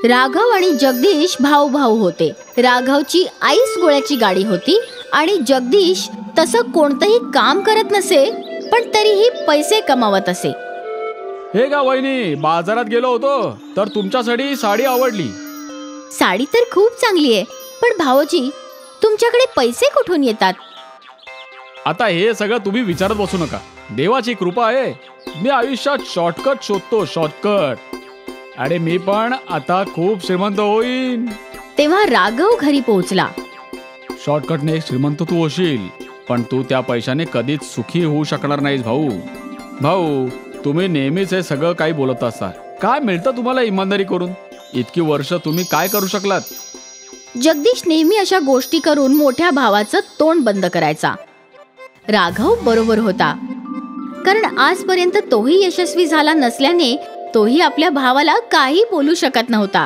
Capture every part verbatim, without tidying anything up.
राघव आणि जगदीश भाऊ भाऊ होते. राघवची आईस गोळ्याची गाडी होती आणि जगदीश तसं कोणतंही काम करत नसे, पण तरीही पैसे कमावत असे. हे का वहिनी, बाजारात गेलो होतो तर तुमच्यासाठी साडी आवडली. साडी तर खूप चांगली आहे, पण भाऊजी तुमच्याकडे पैसे कुठून येतात? आता हे सगळं तुम्ही विचारत बसू नका. देवाची कृपा आहे. मी आयुष्यात शॉर्टकट शोधतो, शॉर्टकट. अरे मी पण आता खूप श्रीमंत होईन. तेव्हा राघव घरी पोहोचला. शॉर्टकटने श्रीमंत तू होशील, पण तू त्या पैशाने कधीच सुखी होऊ शकणार नाहीस भाऊ. भाऊ तुम्ही नेहमीच हे सगळं काही बोलत असता. काय मिळतं तुम्हाला इमानदारी करून? इतकी वर्ष तुम्ही काय करू शकलात? जगदीश नेहमी अशा गोष्टी करून मोठ्या भावाचं तोंड बंद करायचा. राघव बरोबर होता, कारण आजपर्यंत तोही यशस्वी झाला नसल्याने तोही आपल्या भावाला काही बोलू शकत नव्हता.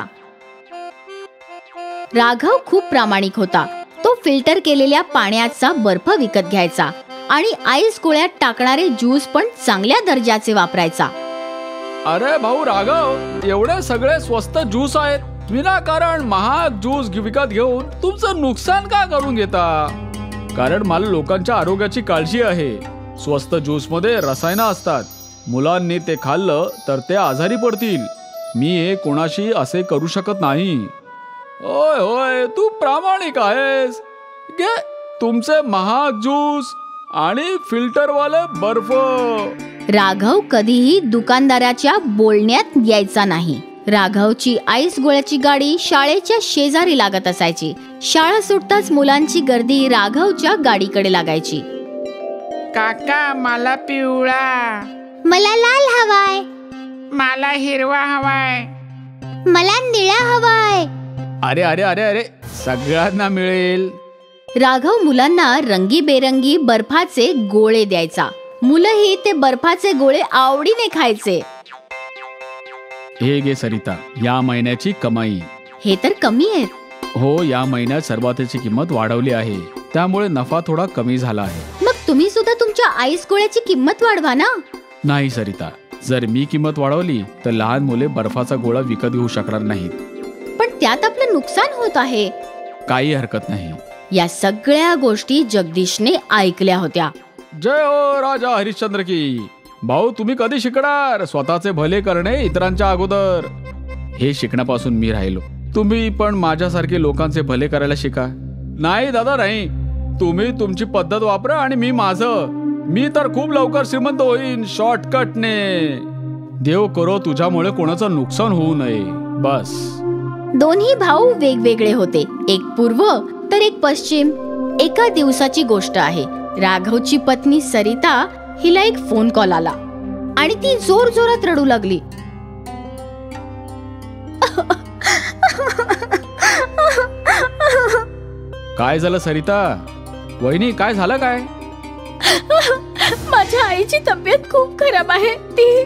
राघव खूप प्रामाणिक होता. तो फिल्टर केलेल्या पाण्याचा बर्फ विकत घ्यायचा आणि आईस गोळ्यात टाकणारे ज्यूस पण चांगल्या दर्जाचे वापरायचा. अरे भाऊ राघव, एवढे सगळे स्वस्त ज्यूस आहेत, विनाकारण महाग ज्यूस विकत घेऊन तुमचं नुकसान का करून घेता? कारण मला लोकांच्या आरोग्याची काळजी आहे. स्वस्त ज्यूस मध्ये रसायनं असतात. मुलांनी ते खाल्लं तर ते आजारी पडतील. मी हे कोणाशी असे करू शकत नाही. होय होय, तू प्रामाणिक आहेस. घे तुमचे महाग ज्यूस आणि फिल्टरवाले बर्फ. राघव कधीही दुकानदाराच्या बोलण्यात यायचा नाही. राघवची आईस गोळ्याची गाडी शाळेच्या शेजारी लागत असायची. शाळा सुटताच मुलांची गर्दी राघवच्या गाडीकडे लागायची. काका मला पिवळा. मला लाल हवाय. मला हिरवा हवाय. मला निळा हवाय. अरे अरे अरे अरे सगळ्यांना मिळेल. राघव मुलांना रंगीबेरंगी बर्फाचे गोळे द्यायचा. मुलंही ते बर्फाचे गोळे आवडीने खायचे. हे घे सरिता, या महिन्याची कमाई. हे तर कमी आहे. हो, या महिन्यात सर्वातेची किंमत वाढवली आहे, त्यामुळे नफा थोडा कमी झाला आहे. मग तुम्ही सुद्धा तुमच्या आईस गोळ्याची किंमत वाढवा ना. नाही सरिता, जर मी किंमत वाढवली तर लहान मुले बर्फाचा गोळा विकत घेऊ शकणार नाहीत. पण त्यात आपलं नुकसान होत आहे. काही हरकत नाही. या सगळ्या गोष्टी जगदीशने ऐकल्या होत्या. जय हो राजा हरिश्चंद्र की. भाऊ तुम्ही कधी शिकणार स्वतःचे भले करणे इतरांच्या अगोदर? हे शिकण्यापासून मी राहिलो. तुम्ही पण माझ्यासारखे लोकांचे भले करायला शिका. नाही दादा नाही, तुम्ही तुमची पद्धत वापरा आणि मी माझं. मी तर खूप लवकर श्रीमंत होईन शॉर्टकटने. देव करो तुझ्यामुळे कोणाचं नुकसान होऊ नये बस. दोन्ही भाऊ वेगवेगळे होते. एक पूर्व तर एक पश्चिम. एका दिवसाची गोष्ट आहे. राघवची पत्नी सरिता हिला एक फोन कॉल आला आणि ती जोर जोरात रडू लागली. काय झालं सरिता? वहिनी काय झालं काय? माझ्या आईची तब्येत खूप खराब आहे. ती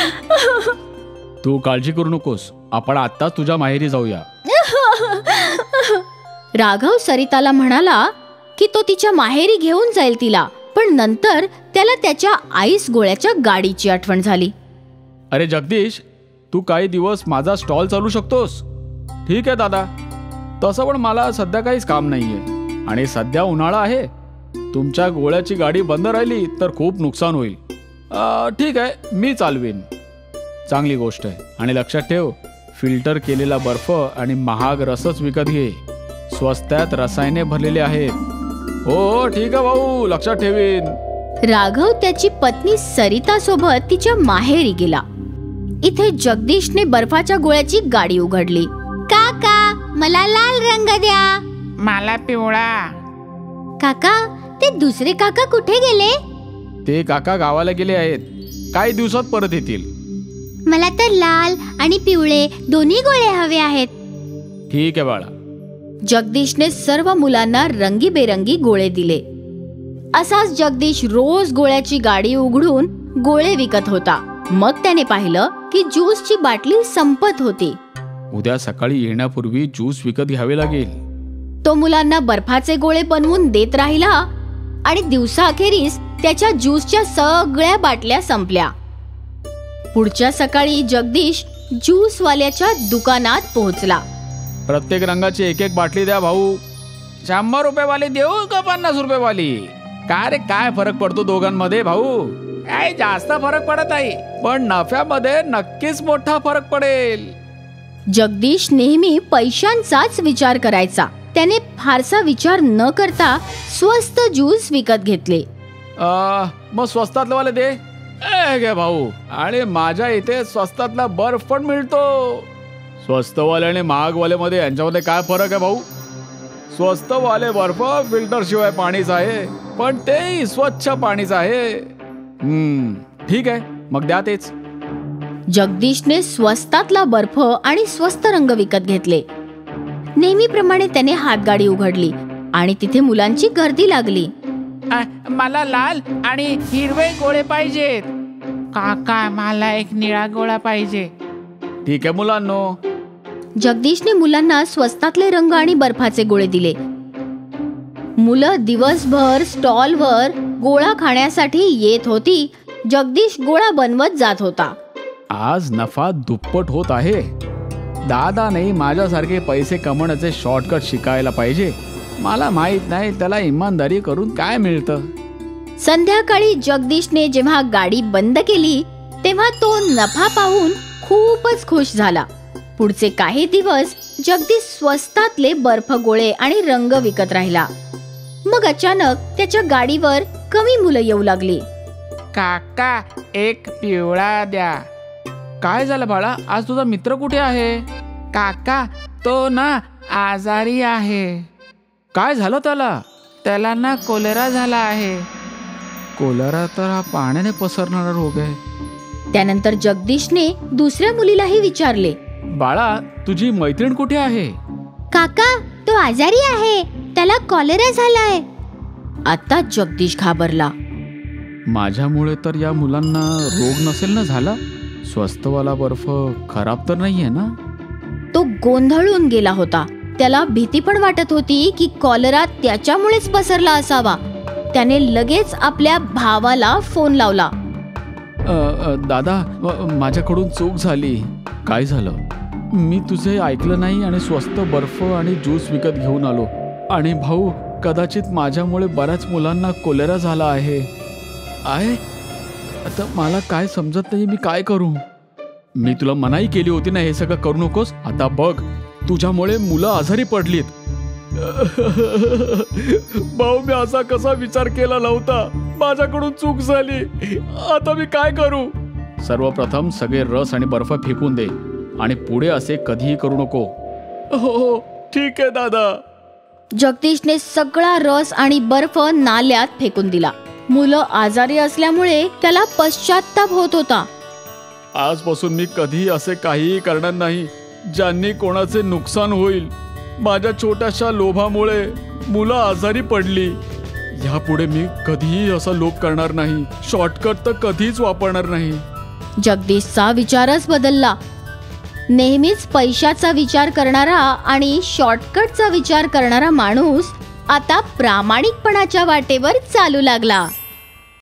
तू काळजी करू नकोस, आपण आत्ताच तुझ्या माहेरी जाऊया. राघव सरिताला म्हणाला की तो तिच्या माहेरी घेऊन जाईल तिला, पण नंतर त्याला त्याच्या आईस गोळ्याच्या गाडीची आठवण झाली. अरे जगदीश, तू काही दिवस माझा स्टॉल चालू शकतोस? ठीक आहे दादा, तसं पण मला सध्या काहीच काम नाहीये आणि सध्या उन्हाळा आहे. तुमच्या गोळ्याची गाडी बंद राहिली तर खूप नुकसान होईल. ठीक आहे, मी चालवीन. चांगली गोष्ट आहे. आणि लक्षात ठेव, फिल्टर केलेला बर्फ आणि महाग रसच विकत घे. स्वस्तात रसायने भरलेले आहेत. हो ठीक आहे भाऊ, लक्षात ठेवीन. राघव त्याची पत्नी सरिता सोबत तिच्या माहेरी गेला. इथे जगदीशने बर्फाच्या गोळ्याची गाडी उघडली. काका मला लाल रंग द्या. मला पिवळा. काका ते दुसरे काका कुठे गेले? ते काका गावाला गेले आहेत, काही दिवसात परत येतील. मला तर लाल आणि पिवळे दोन्ही गोळे हवे आहेत. ठीक आहे बाळा. जगदीशने सर्व मुलांना रंगीबेरंगी गोळे दिले. असाच जगदीश रोज गोळ्याची गाडी उघडून गोळे विकत होता. मग त्याने पाहिलं की ज्यूसची बाटली संपत होती. उद्या सकाळी येण्यापूर्वी ज्यूस विकत घ्यावे लागेल. तो मुलांना बर्फाचे गोळे बनवून देत राहिला आणि दिवसाअखेरीस त्याच्या ज्यूसच्या सगळ्या बाटल्या संपल्या. पुढच्या सकाळी जगदीश ज्यूसवाल्याच्या दुकानात पोहोचला. प्रत्येक रंगाची एक एक बाटली द्या भाऊ. शंभर रुपये वाली देऊ का पन्नास रुपये वाली? काय रे, काय फरक पडतो दोघांमध्ये भाऊ? काय जास्त फरक पडत आहे, पण नफ्यामध्ये नक्कीच मोठा फरक पडेल. जगदीश नेहमी पैशांचाच विचार करायचा. त्याने फारसा विचार न करता स्वस्त ज्यूस विकत घेतले. आ, मग स्वस्तातलं वाले दे. ए गे भाऊ, आणि माझ्या इथे स्वस्तातला बर्फ पण मिळतो. स्वस्तवाले आणि महागवाल्यामध्ये यांच्यामध्ये काय फरक आहे भाऊ? स्वस्तवाले बर्फ फिल्टर शिवाय पाणीच आहे, पण तेही स्वच्छ पाणीच आहे. हम्म ठीक आहे, मग द्या तेच. जगदीशने स्वस्तातला बर्फ आणि स्वस्त रंग विकत घेतले. नेहमीप्रमाणे त्याने हातगाडी उघडली आणि तिथे मुलांची गर्दी लागली. अ, मला लाल आणि हिरवे गोळे पाहिजेत. काका, मला एक निळा गोळा पाहिजे. ठीक आहे मुलांनो. जगदीशने मुलांना स्वस्तातले रंग आणि बर्फाचे गोळे दिले. मुलं दिवसभर स्टॉलवर गोळा खाण्यासाठी येत होती. जगदीश गोळा बनवत जात होता. आज नफा दुप्पट होत आहे. दादाने माझ्यासारखे पैसे कमवण्याचे शॉर्टकट शिकायला पाहिजे. मला माहित नाही त्याला इमानदारी करून काय मिळतं. संध्याकाळी जगदीशने जेव्हा गाडी बंद केली तेव्हा तो नफा पाहून खूपच खुश झाला. पुढचे काही दिवस जगदीश स्वस्तातले बर्फ गोळे आणि रंग विकत राहिला. मग अचानक त्याच्या गाडीवर कमी मुलं येऊ लागली. काका, एक पिवळा द्या. काय झालं बाळा, आज तुझा मित्र कुठे आहे? काका, तो ना आजारी आहे. काय झालं त्याला? त्याला ना कोलेरा झाला आहे. कोलेरा तर हा पाण्याने पसरणारा रोग आहे. त्यानंतर जगदीशने दुसऱ्या मुलीलाही विचारले. बाळा, तुझी मैत्रीण कुठे आहे? काका, तो आजारी आहे, त्याला कॉलेरा झालाय. आता जगदीश घाबरला. माझ्यामुळे तर या मुलांना रोग नसेल ना झाला? स्वस्तवाला बर्फ खराब तर नाहीये ना? तो गोंधळून गेला होता. त्याला भीती पण वाटत होती की कॉलेरा त्याच्यामुळेच पसरला असावा. त्याने लगेच आपल्या भावाला फोन लावला. अ, अ, दादा, माझ्याकडून चूक झाली. काय झालं? मी तुझे ऐकलं नाही आणि स्वस्त बर्फ आणि ज्यूस विकत घेऊन आलो. आणि भाऊ, कदाचित माझ्यामुळे बऱ्याच मुलांना कोलेरा झाला आहे. आहे आता मला काय समजत नाही, मी काय करू? मी तुला मनाई केली होती ना हे सगळं करू नकोस. आता बघ, तुझ्यामुळे मुलं आजारी पडलीत. भाऊ, मी असा कसा विचार केला नव्हता. माझ्याकडून चूक झाली. आता मी काय करू? सर्वप्रथम सगळे रस आणि बर्फ फेकून दे आणि पुढे असे कधीही करू नको. हो ठीक आहे दादा. जगदीशने सगळा रस आणि बर्फ नाल्यात फेकून दिला. मुलं आजारी असल्यामुळे त्याला पश्चाताप होत होता. आजपासून मी कधी असे काहीही करणार नाही ज्यांनी कोणाचे नुकसान होईल. माझ्या छोट्याशा लोभामुळे मुलं आजारी पडली. यापुढे मी कधीही असा लोभ करणार नाही. शॉर्टकट तर कधीच वापरणार नाही. जगदीशचा विचारच बदलला. नेहमीच पैशाचा विचार करणारा आणि शॉर्टकटचा विचार करणारा माणूस आता प्रामाणिकपणाच्या वाटेवर चालू लागला.